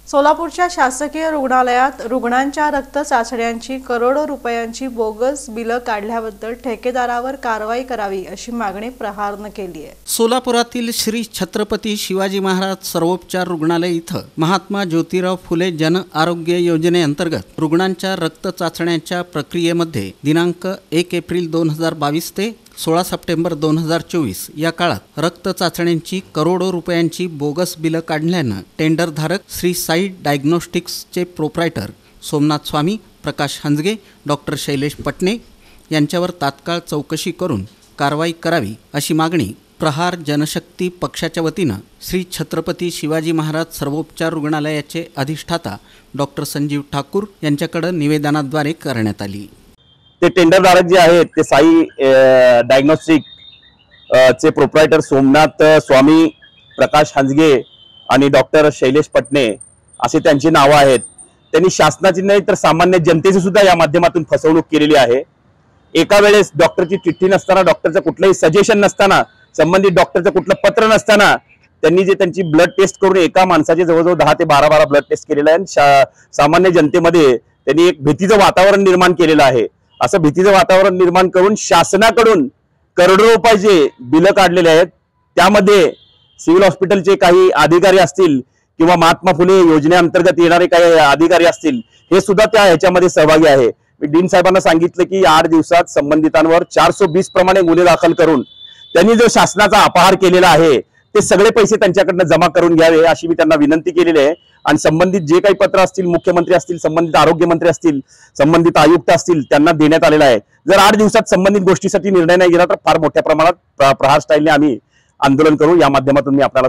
सोलापूरच्या शासकीय रुग्णालयात रुग्णांच्या रक्त चाचण्यांची करोडो रुपयांची बोगस बिलं काढल्याबद्दल ठेकेदारावर कारवाई करावी अशी मागणी प्रहारनं केली आहे। सोलापुरातील श्री छत्रपती शिवाजी महाराज सर्वोपचार रुग्णालय इथं महात्मा ज्योतिराव फुले जन आरोग्य योजनेअंतर्गत रुग्णांच्या रक्त चाचण्यांच्या प्रक्रियेमध्ये दिनांक 1 एप्रिल 2022 ते 16 सप्टेंबर 2024 या काळात रक्त चाचण्यांची करोडो रुपयांची बोगस बिलं काढल्यानं टेंडरधारक श्री साई डायग्नोस्टिक्सचे प्रोप्रायटर सोमनाथ स्वामी, प्रकाश हंजगे, डॉक्टर शैलेश पटणे यांच्यावर तात्काळ चौकशी करून कारवाई करावी अशी मागणी प्रहार जनशक्ती पक्षाच्या वतीनं श्री छत्रपती शिवाजी महाराज सर्वोपचार रुग्णालयाचे अधिष्ठाता डॉक्टर संजीव ठाकूर यांच्याकडे निवेदनाद्वारे करण्यात आली। ते टेंडरधारक जे आहेत ते साई डायग्नोस्टिक चे प्रोप्रायटर सोमनाथ स्वामी, प्रकाश हंजगे आणि डॉक्टर शैलेश पटणे असे त्यांची नावे आहेत। त्यांनी शासनाची नाही तर सामान्य जनतेची सुद्धा या माध्यमातून फसवणूक केलेली आहे। एका वेळेस डॉक्टरची चिठ्ठी नसताना, डॉक्टरचं कुठलंही सजेशन नसताना, संबंधित डॉक्टरचं कुठलं पत्र नसताना त्यांनी जे त्यांची ब्लड टेस्ट करून एका माणसाचे जवळजवळ 10 ते 12 ब्लड टेस्ट केलेलं आहे। सामान्य जनतेमध्ये त्यांनी एक भीतीचं वातावरण निर्माण केलेलं आहे। असं भीतीचं वातावरण निर्माण करून शासनाकडून करोडो रुपयाचे बिलं काढलेले आहेत। त्यामध्ये सिव्हिल हॉस्पिटलचे काही अधिकारी असतील किंवा महात्मा फुले योजनेअंतर्गत येणारे काही अधिकारी असतील, हे सुद्धा त्या ह्याच्यामध्ये सहभागी आहे। मी डीन साहेबांना सांगितलं की 8 दिवसात संबंधितांवर 420 प्रमाणे गुन्हे दाखल करून त्यांनी जो शासनाचा अपहार केलेला आहे ते सगळे पैसे त्यांच्याकडनं जमा करून घ्यावे अशी मी त्यांना विनंती केलेली आहे। आणि संबंधित जे काही पत्र असतील, मुख्यमंत्री असतील, संबंधित आरोग्यमंत्री असतील, संबंधित आयुक्त असतील, त्यांना देण्यात आलेला आहे। जर 8 दिवसात संबंधित गोष्टीसाठी निर्णय नाही घेतला तर फार मोठ्या प्रमाणात प्रहार स्टाईलने आम्ही आंदोलन करू। या माध्यमातून मी आपल्याला